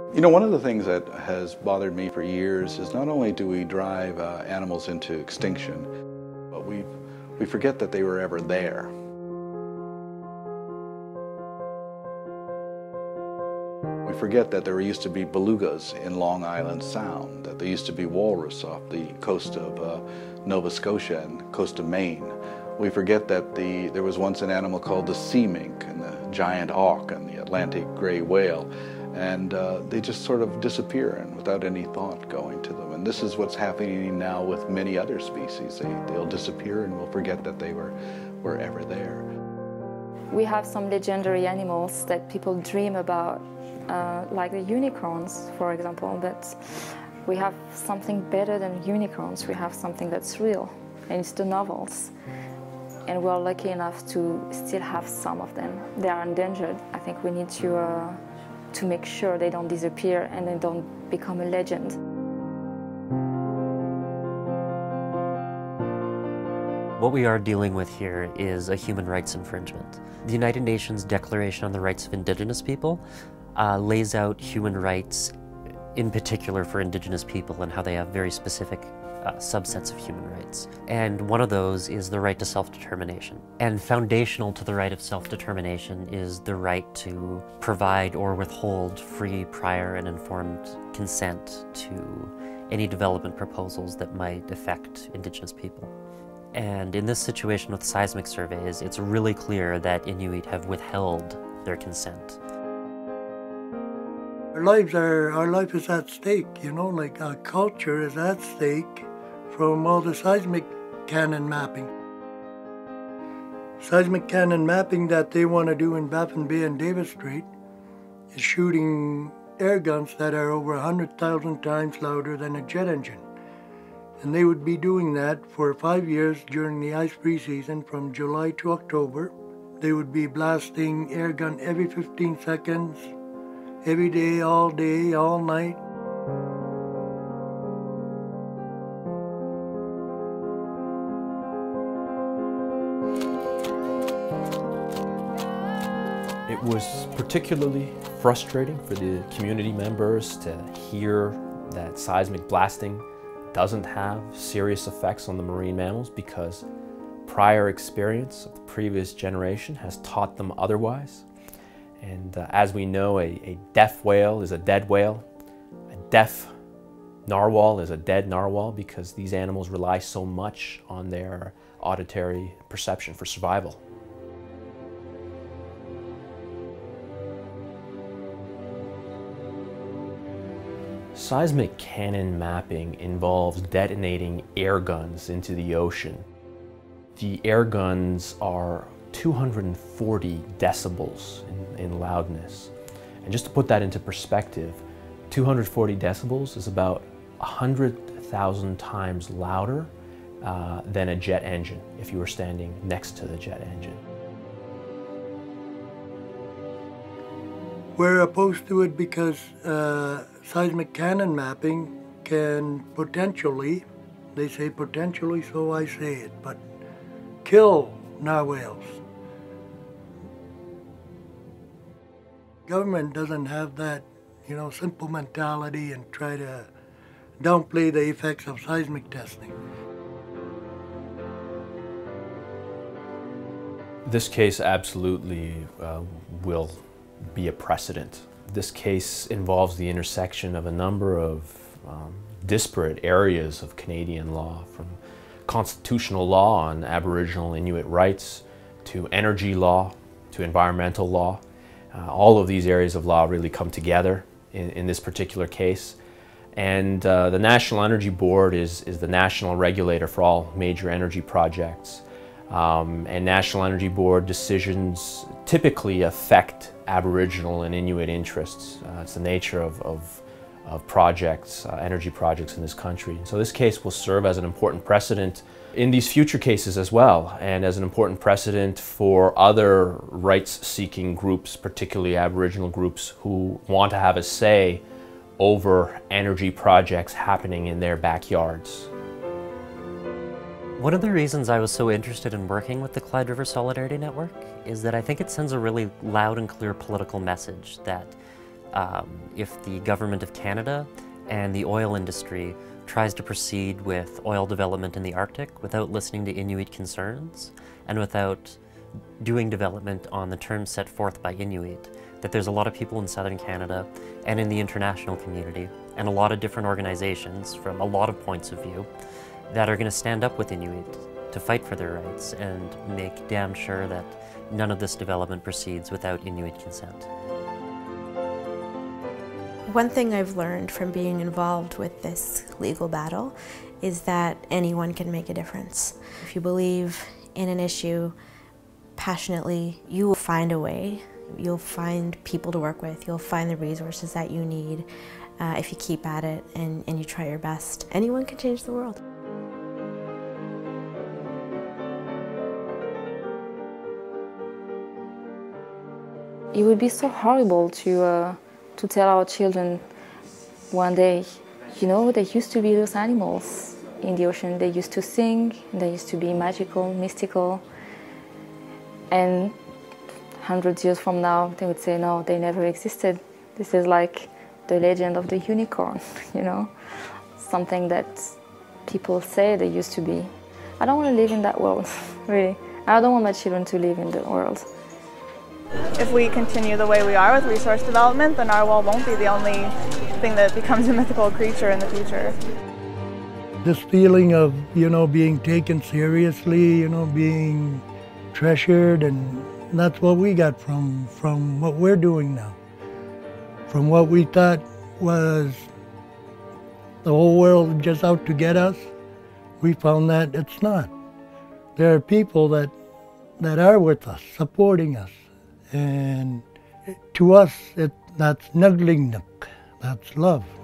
You know, one of the things that has bothered me for years is not only do we drive animals into extinction, but we forget that they were ever there. We forget that there used to be belugas in Long Island Sound, that there used to be walrus off the coast of Nova Scotia and coast of Maine. We forget that there was once an animal called the sea mink and the giant auk and the Atlantic gray whale. And they just sort of disappear and without any thought going to them. And this is what's happening now with many other species. They'll disappear and we'll forget that they were ever there. We have some legendary animals that people dream about, like the unicorns, for example, but we have something better than unicorns. We have something that's real, and it's the novels. And we're lucky enough to still have some of them. They are endangered. I think we need to make sure they don't disappear and they don't become a legend. What we are dealing with here is a human rights infringement. The United Nations Declaration on the Rights of Indigenous People lays out human rights, in particular for Indigenous people, and how they have very specific subsets of human rights. And one of those is the right to self-determination. And foundational to the right of self-determination is the right to provide or withhold free, prior, and informed consent to any development proposals that might affect Indigenous people. And in this situation with seismic surveys, it's really clear that Inuit have withheld their consent. Our life is at stake, you know, like our culture is at stake from all the seismic cannon mapping. Seismic cannon mapping that they want to do in Baffin Bay and Davis Strait is shooting air guns that are over 100,000 times louder than a jet engine. And they would be doing that for 5 years during the ice-free season from July to October. They would be blasting air gun every 15 seconds, every day, all night. It was particularly frustrating for the community members to hear that seismic blasting doesn't have serious effects on the marine mammals because prior experience of the previous generation has taught them otherwise. And as we know, a deaf whale is a dead whale. A deaf narwhal is a dead narwhal because these animals rely so much on their auditory perception for survival. Seismic cannon mapping involves detonating air guns into the ocean. The air guns are 240 decibels in loudness. And just to put that into perspective, 240 decibels is about 100,000 times louder than a jet engine if you were standing next to the jet engine. We're opposed to it because seismic cannon mapping can potentially, they say potentially, so I say it, but kill narwhals. Government doesn't have that, you know, simple mentality and try to downplay the effects of seismic testing. This case absolutely will be a precedent. This case involves the intersection of a number of disparate areas of Canadian law, from constitutional law on Aboriginal Inuit rights to energy law to environmental law. All of these areas of law really come together in this particular case. And the National Energy Board is the national regulator for all major energy projects. And National Energy Board decisions typically affect Aboriginal and Inuit interests. It's the nature of projects, energy projects in this country. So this case will serve as an important precedent in these future cases as well, and as an important precedent for other rights-seeking groups, particularly Aboriginal groups who want to have a say over energy projects happening in their backyards. One of the reasons I was so interested in working with the Clyde River Solidarity Network is that I think it sends a really loud and clear political message that If the government of Canada and the oil industry tries to proceed with oil development in the Arctic without listening to Inuit concerns and without doing development on the terms set forth by Inuit, that there's a lot of people in southern Canada and in the international community and a lot of different organizations from a lot of points of view that are going to stand up with Inuit to fight for their rights and make damn sure that none of this development proceeds without Inuit consent. One thing I've learned from being involved with this legal battle is that anyone can make a difference. If you believe in an issue passionately, you will find a way. You'll find people to work with. You'll find the resources that you need if you keep at it and you try your best. Anyone can change the world. It would be so horrible to tell our children one day, you know, there used to be those animals in the ocean. They used to sing, they used to be magical, mystical, and 100 years from now they would say, no, they never existed. This is like the legend of the unicorn, you know, something that people say they used to be. I don't want to live in that world, really. I don't want my children to live in the world. If we continue the way we are with resource development, the narwhal won't be the only thing that becomes a mythical creature in the future. This feeling of, you know, being taken seriously, you know, being treasured, and that's what we got from what we're doing now. From what we thought was the whole world just out to get us, we found that it's not. There are people that are with us, supporting us. And to us, that's naglingnuk, that's love.